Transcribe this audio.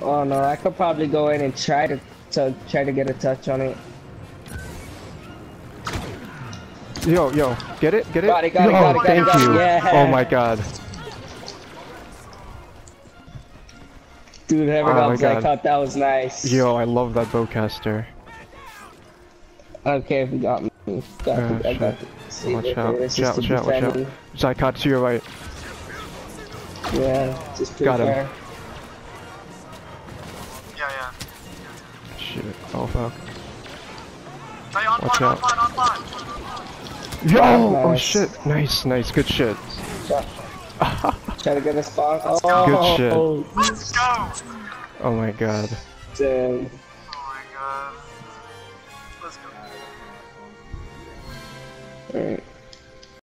Oh no, I could probably go in and try to get a touch on it. Yo, get it? Got it, Thank you. Yeah. Oh my god. Dude, heaven Oh my helps, I god. thought that was nice. Yo, I love that bowcaster. Okay, if you got me. I got the Watch out. Watch out. Xycod to your right. Yeah, just got him. fair. Yeah. Shit. Oh fuck. Hey, on Watch fire, out. on fire. Yo! Nice. Oh shit. Nice. Good shit. Try to get a spawn. Oh, Good shit. Let's go! Oh my god. Damn. Oh my god. Let's go. Alright.